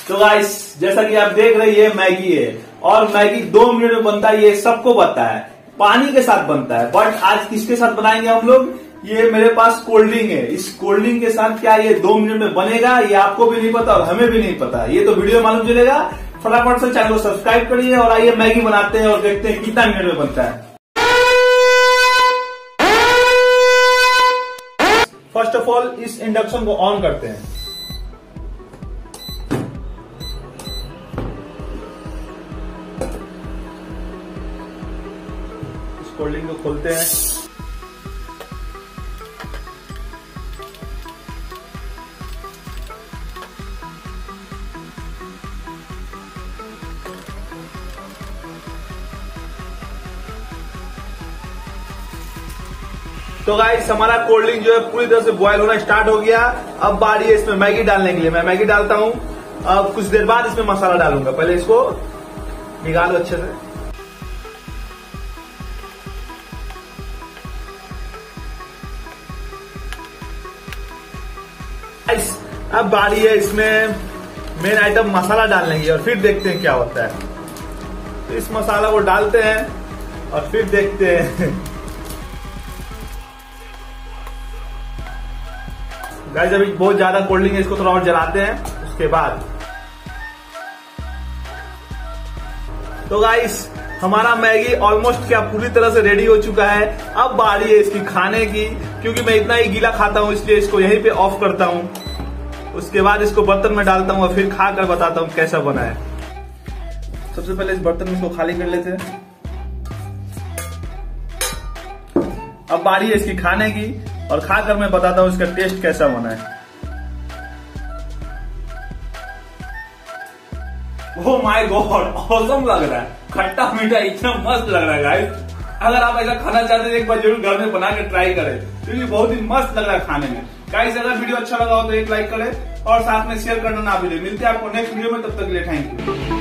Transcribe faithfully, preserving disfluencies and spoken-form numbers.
तो गाइस जैसा कि आप देख रहे हैं ये मैगी है और मैगी दो मिनट में बनता है, ये सबको पता है। पानी के साथ बनता है, बट आज किसके साथ बनाएंगे हम लोग? ये मेरे पास कोल्ड ड्रिंक है, इस कोल्ड ड्रिंक के साथ क्या ये दो मिनट में बनेगा ये आपको भी नहीं पता और हमें भी नहीं पता। ये तो वीडियो मालूम चलेगा। फटाफट से चैनल को सब्सक्राइब करिए और आइए मैगी बनाते हैं और देखते हैं कितना मिनट में बनता है। फर्स्ट ऑफ ऑल इस इंडक्शन को ऑन करते हैं। इस कोल्ड ड्रिंक को खोलते हैं। तो गाइस हमारा कोल्ड ड्रिंक जो है पूरी तरह से बॉयल होना स्टार्ट हो गया। अब बारी है इसमें मैगी डालने के लिए। मैं मैगी डालता हूं। अब कुछ देर बाद इसमें मसाला डालूंगा। पहले इसको निकालो अच्छे से। गाइस अब बारी है इसमें मेन आइटम मसाला डालने की और फिर देखते हैं क्या होता है। तो इस मसाला को डालते हैं और फिर देखते हैं। गाइस अभी बहुत ज्यादा कोल्ड ड्रिंक है, इसको थोड़ा और जलाते हैं उसके बाद। तो गाइस हमारा मैगी ऑलमोस्ट क्या पूरी तरह से रेडी हो चुका है। अब बारी है इसकी खाने की, क्योंकि मैं इतना ही गीला खाता हूं इसलिए इसको यहीं पे ऑफ करता हूं। उसके बाद इसको बर्तन में डालता हूं और फिर खा कर बताता हूं कैसा बना है। सबसे पहले इस बर्तन में इसको खाली कर लेते हैं। अब बारी है इसकी खाने की और खाकर मैं बताता हूं इसका टेस्ट कैसा बना है। ओह माय गॉड, ऑसम लग रहा है। खट्टा मीठा इतना मस्त लग रहा है गाइस। अगर आप ऐसा खाना चाहते हैं एक बार जरूर घर में बना के ट्राई करें, क्योंकि बहुत ही मस्त लग रहा है खाने में। गाइस अगर वीडियो अच्छा लगा हो तो एक लाइक करें और साथ में शेयर करना ना भूलें। मिलते हैं आपको नेक्स्ट वीडियो में, तब तक के लिए थैंक यू।